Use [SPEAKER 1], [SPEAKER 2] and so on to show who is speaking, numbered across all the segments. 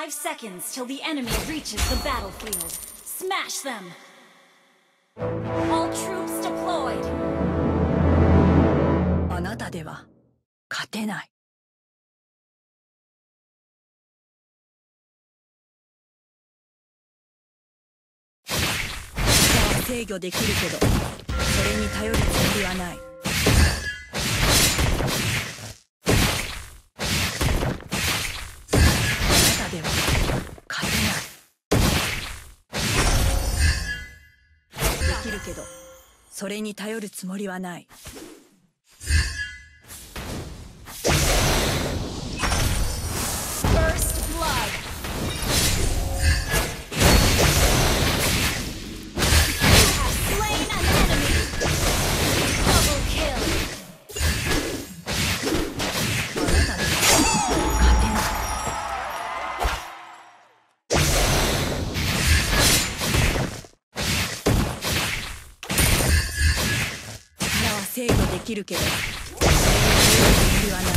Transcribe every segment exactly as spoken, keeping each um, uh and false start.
[SPEAKER 1] Five seconds till the enemy reaches the battlefield. Smash them! All troops deployed!
[SPEAKER 2] あなたでは勝てない。制御できるけど、それに頼るつもりはない。あなたでは勝てない。できるけど、それに頼るつもりはない。制御できるけど、それに頼るつもりはない。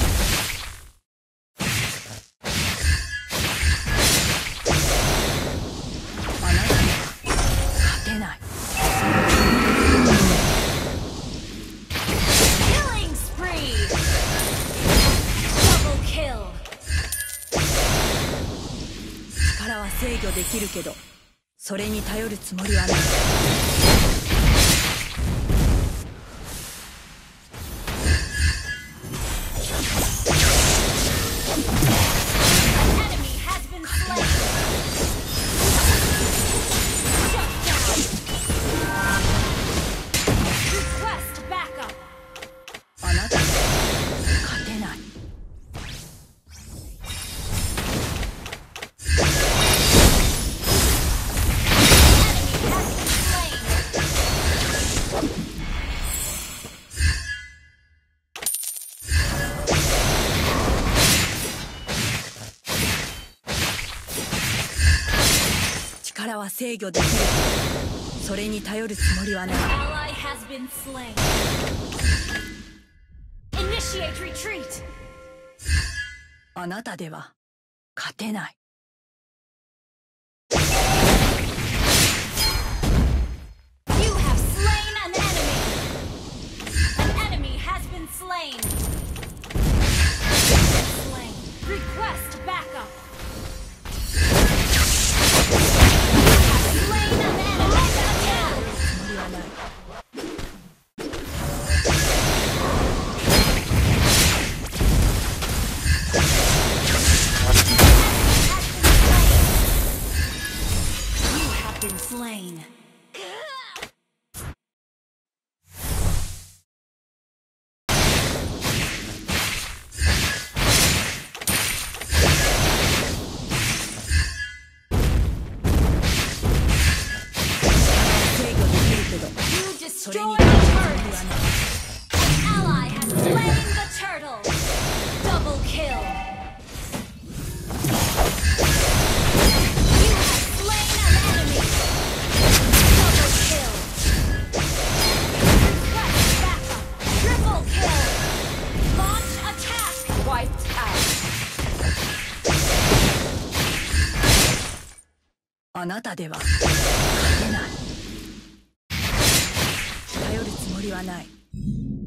[SPEAKER 2] あなたには勝てない。力は制御できるけど、それに頼るつもりはない。力は制御できるけど、それに頼るつもりはない。あなたでは勝てない。それに頼るつもりはない。あなたでは勝てない。頼るつもりはない。